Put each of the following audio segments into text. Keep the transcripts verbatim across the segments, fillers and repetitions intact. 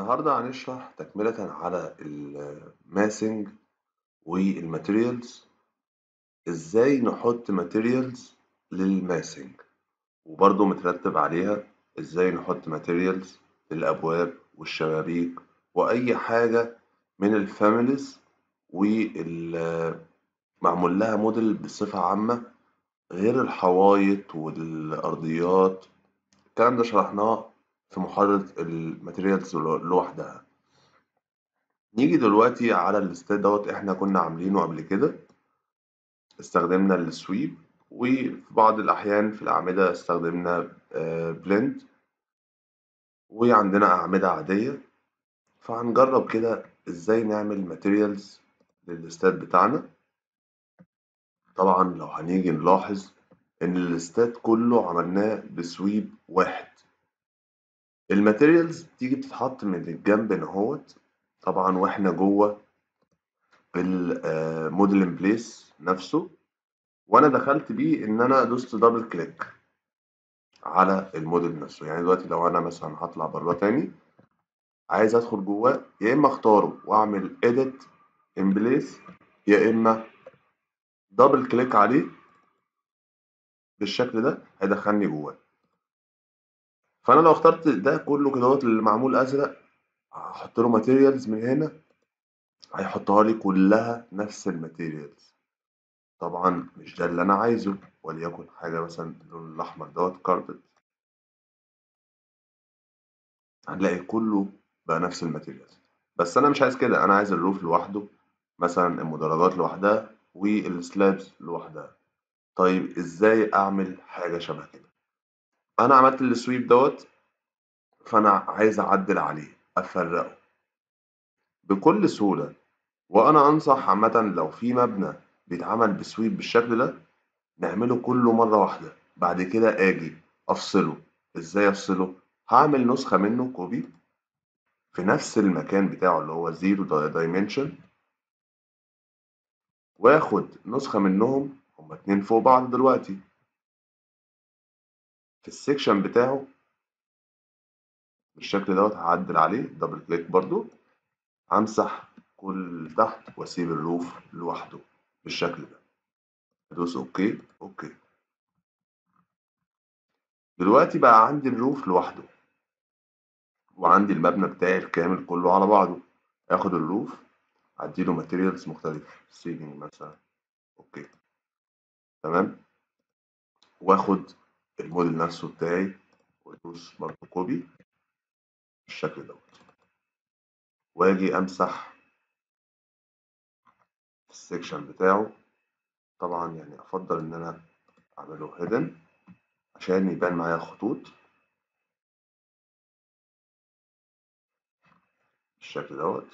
النهاردة هنشرح تكملة على الماسنج والماتيريالز. ازاي نحط ماتيريالز للماسنج، وبرضه مترتب عليها ازاي نحط ماتيريالز للأبواب والشبابيك وأي حاجة من الفاميليز والمعمول لها موديل بصفة عامة غير الحوايط والأرضيات. الكلام ده شرحناه في محاضرة الماتيريالز لوحدها. نيجي دلوقتي على الاستاد دوت احنا كنا عاملينه قبل كده. استخدمنا السويب، وفي بعض الأحيان في الأعمدة استخدمنا بلند، وعندنا أعمدة عادية. فهنجرب كده ازاي نعمل ماتيريالز للاستاد بتاعنا. طبعا لو هنيجي نلاحظ ان الاستاد كله عملناه بسويب واحد. الماتيريالز تيجي تتحط من الجنب اهوت، طبعا واحنا جوه الموديل ان بليس نفسه، وانا دخلت بيه ان انا دوست دبل كليك على الموديل نفسه. يعني دلوقتي لو انا مثلا هطلع بره تاني عايز ادخل جواه، يا اما اختاره واعمل edit in place، يا اما دبل كليك عليه بالشكل ده هيدخلني جواه. فانا لو اخترت ده كله كده اللي معمول ازرق، هحط له ماتيريالز من هنا، هيحطها لي كلها نفس الماتيريالز. طبعا مش ده اللي انا عايزه، وليكن حاجه مثلا اللون الاحمر دوت كاربت، هنلاقي كله بقى نفس الماتيريالز. بس انا مش عايز كده، انا عايز الروف لوحده، مثلا المدرجات لوحدها والسلابز لوحدها. طيب ازاي اعمل حاجه شبه كده؟ انا عملت السويب دوت، فانا عايز اعدل عليه افرقه بكل سهوله. وانا انصح عامه لو في مبنى بيتعمل بسويب بالشكل ده نعمله كله مره واحده، بعد كده اجي افصله. ازاي افصله؟ هعمل نسخه منه كوبي في نفس المكان بتاعه اللي هو زيرو دايمنشن، واخد نسخة منهم هما اتنين فوق بعض دلوقتي في السكشن بتاعه بالشكل دوت. هعدل عليه دبل كليك برضو، همسح كل تحت واسيب الروف لوحده بالشكل ده. ادوس اوكي اوكي. دلوقتي بقى عندي الروف لوحده، وعندي المبنى بتاعي الكامل كله على بعضه. اخد الروف اديله ماتيريالز مختلفة، سيلينج مثلا، اوكي تمام، واخد الموديل نفسه بتاعي وادوس برضه كوبي بالشكل دوت، واجي امسح السكشن بتاعه. طبعا يعني افضل ان انا اعمله هيدن عشان يبان معايا الخطوط بالشكل دوت.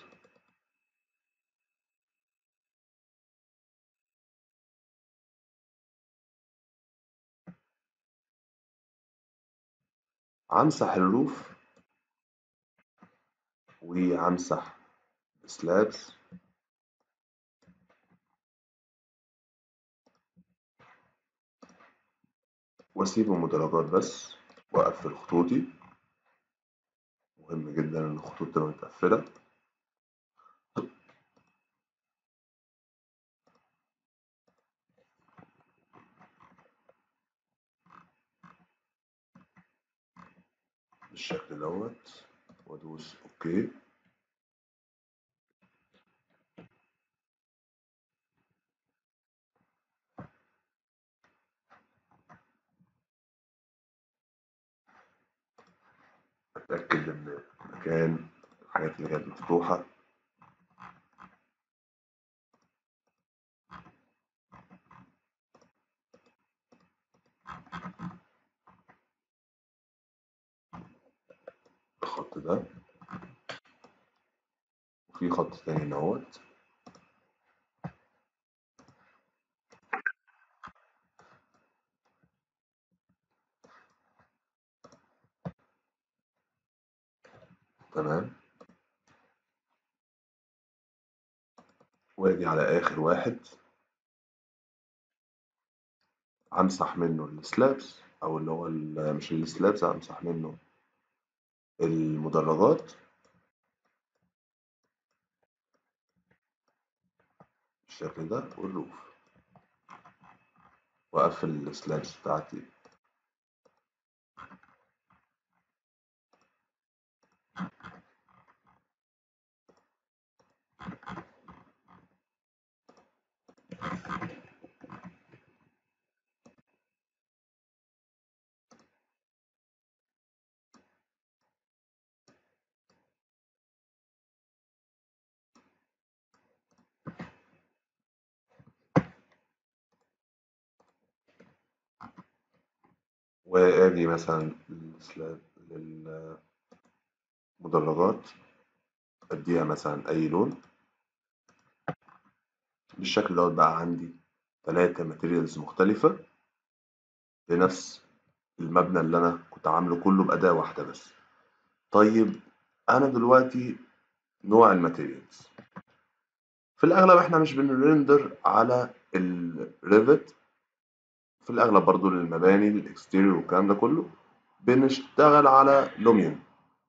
همسح الروف وهمسح سلابس واسيب المدرجات بس، واقفل خطوطي. مهم جدا ان الخطوط تبقى متقفله. بالشكل دوت وادوس اوكي. اتاكد ان مكان الحاجات اللي كانت مفتوحه الخط ده، وفي خط تاني اهوت. تمام، واجي على اخر واحد امسح منه السلابس، او اللي هو ال- مش السلابس، امسح منه المدرجات بالشكل ده والروف، وأقفل السلابس بتاعتي. وآجي مثلا للسلاب للمدرجات، أديها مثلا أي لون. بالشكل دوت بقى عندي تلاتة ماتيريالز مختلفة لنفس المبنى اللي أنا كنت عامله كله بأداة واحدة بس. طيب أنا دلوقتي نوع الماتيريالز في الأغلب إحنا مش بنرندر على الريفت، في الأغلب برضو للمباني الإكستيريور والكلام ده كله بنشتغل على لوميون،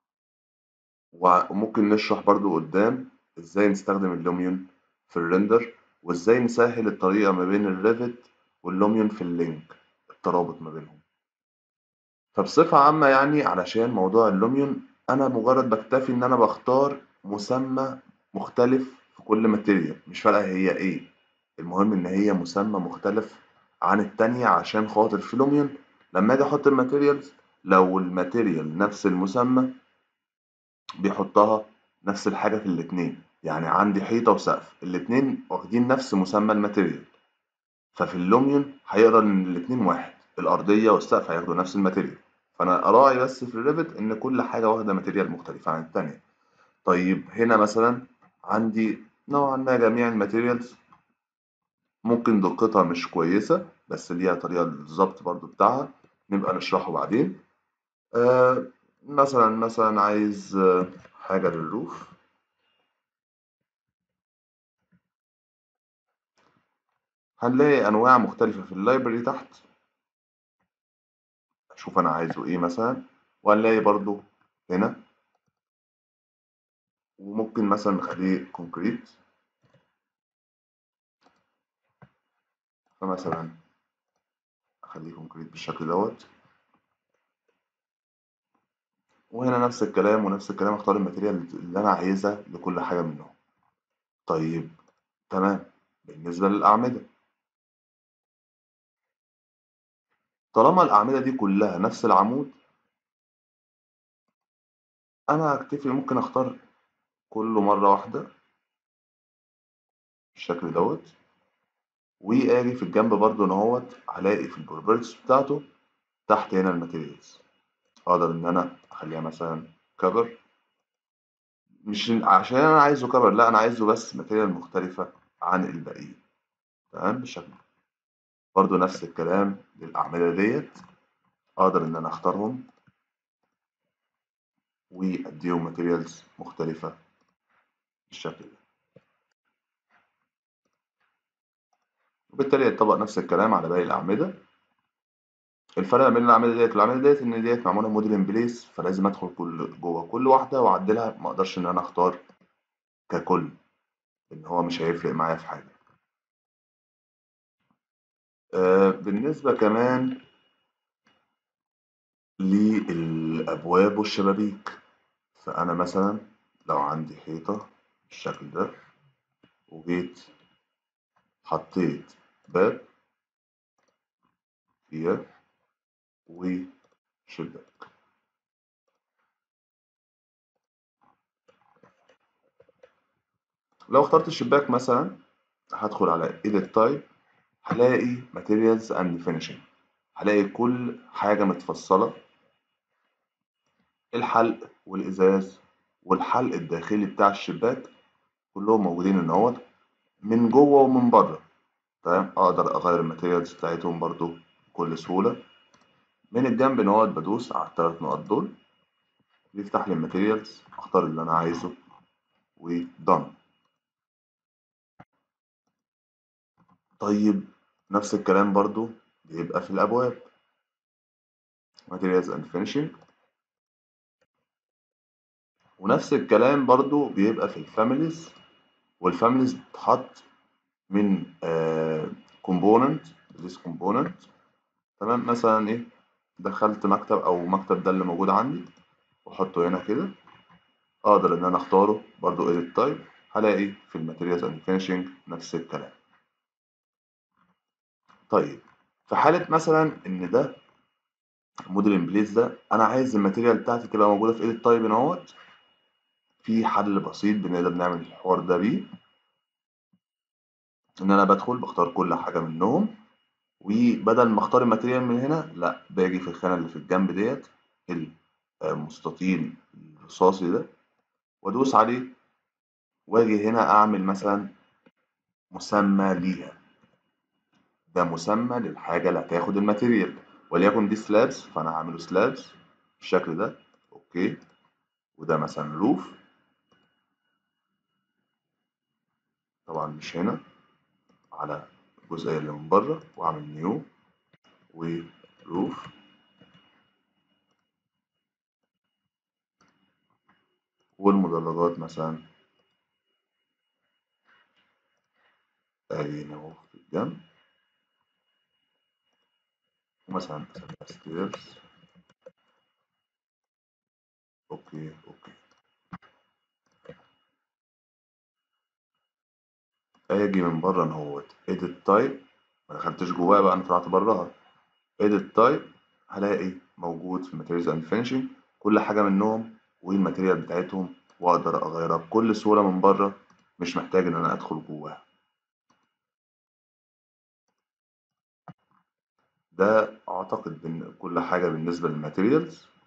وممكن نشرح برضو قدام إزاي نستخدم اللوميون في الريندر، وإزاي نسهل الطريقة ما بين الريفت واللوميون في اللينك، الترابط ما بينهم. فبصفة عامة يعني علشان موضوع اللوميون أنا مجرد بكتفي إن أنا بختار مسمى مختلف في كل ماتيريال، مش فارقة هي إيه، المهم إن هي مسمى مختلف عن التانية، عشان خاطر في لوميون لما أجي أحط الماتيريالز لو الماتيريال نفس المسمى بيحطها نفس الحاجة في الاتنين. يعني عندي حيطة وسقف الاتنين واخدين نفس مسمى الماتيريال، ففي اللوميون هيقرا ان الاتنين واحد، الارضيه والسقف هياخدوا نفس الماتيريال. فانا اراعي بس في الريفت ان كل حاجه واخده ماتيريال مختلفه عن التانيه. طيب هنا مثلا عندي نوعا ما جميع الماتيريالز ممكن دقتها مش كويسه، بس ليها طريقه للظبط برضو بتاعها، نبقى نشرحه بعدين. آه مثلا مثلا عايز آه حاجه للروف، هنلاقي انواع مختلفه في اللايبرري تحت، اشوف انا عايزه ايه مثلا، وهنلاقي برضو هنا، وممكن مثلا نخليه كونكريت، فمثلا اخليه كونكريت بالشكل دوت. وهنا نفس الكلام ونفس الكلام، اختار الماتيريال اللي انا عايزها لكل حاجه منهم. طيب تمام. بالنسبه للاعمده، طالما الاعمده دي كلها نفس العمود، انا هكتفي ممكن اختار كله مره واحده بالشكل دوت، واجي في الجنب برضو ان اهوت هلاقي في البروبرتيز بتاعته تحت هنا الماتيريالز، اقدر ان انا اخليها مثلا كفر، مش عشان انا عايزه كفر، لا انا عايزه بس ماتيريال مختلفه عن الباقيين. تمام بالشكل ده. برضو نفس الكلام للأعمدة ديت، أقدر إن أنا أختارهم وأديهم ماتيريالز مختلفة بالشكل ده، وبالتالي يطبق نفس الكلام على باقي الأعمدة. الفرق بين الأعمدة ديت والأعمدة ديت إن ديت معمولة موديل إن بليس، فلازم أدخل كل جوه كل واحدة وأعدلها، ما أقدرش إن أنا أختار ككل، إن هو مش هيفرق معايا في حاجة. آه بالنسبة كمان للأبواب والشبابيك، فأنا مثلا لو عندي حيطة بالشكل ده وجيت حطيت باب فيها وشباك، لو اخترت الشباك مثلا هدخل على edit type، هلاقي materials and finishing، هلاقي كل حاجة متفصلة، الحلق والإزاز والحلق الداخلي بتاع الشباك كلهم موجودين ان اهوت من جوه ومن بره. تمام، اقدر اغير الماتيريالز بتاعتهم برضو بكل سهولة. من الجنب ان اهوت بدوس على الثلاث نقط دول، بيفتح لي الماتيريالز، اختار اللي انا عايزه ودن. طيب نفس الكلام برضو بيبقى في الابواب materials and finishing، ونفس الكلام برضو بيبقى في الفاميليز، والفاميليز بتتحط من كومبوننت this component. تمام، مثلا ايه، دخلت مكتب او مكتب ده اللي موجود عندي واحطه هنا كده، اقدر ان انا اختاره برضو edit type، هلاقي في الماتيريالز اند فينيشنج نفس الكلام. طيب في حالة مثلا ان ده موديل ان بليس ده انا عايز الماتيريال بتاعتي تبقى موجودة في edit type هنا اهوت، في حل بسيط بنقدر نعمل الحوار ده بيه، ان انا بدخل بختار كل حاجة منهم، وبدل ما اختار الماتيريال من هنا لا باجي في الخانة اللي في الجنب ديت المستطيل الرصاصي ده وادوس عليه، واجي هنا اعمل مثلا مسمى ليها، ده مسمى للحاجة اللي هتاخد الماتيريال، وليكن دي سلابس فانا هعمله سلابس بالشكل ده. اوكي، وده مثلا روف، طبعا مش هنا، على الجزئية اللي من بره، واعمل نيو وروف، والمدرجات مثلا ادي هنا اهو في الجنب، ومثلا اسميها ستيرز. اوكي اوكي، اجي من بره ان هو edit type، ما دخلتش جواه بقى، انا طلعت براها. edit type هلاقي موجود في materials and finishing كل حاجة منهم والماتيريال بتاعتهم، واقدر اغيرها بكل سهولة من بره، مش محتاج ان انا ادخل جواها. ده اعتقد ان كل حاجة بالنسبة للماتيريالز.